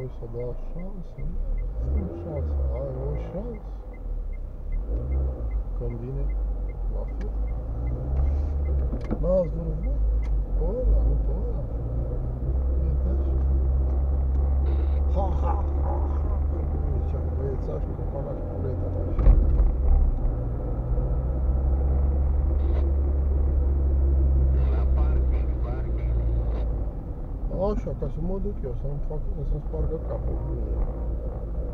voi să dea șansă, nu șansă, ai o șansă. Când vine, la fel. N-ați vrut voi? Pe ăla, nu pe ăla. Uite așa. Ha, ha, ha, ha. Zicea băiețaș, copanaș, prieteni așa. Așa, ca să mă duc eu, să-mi spargă capul.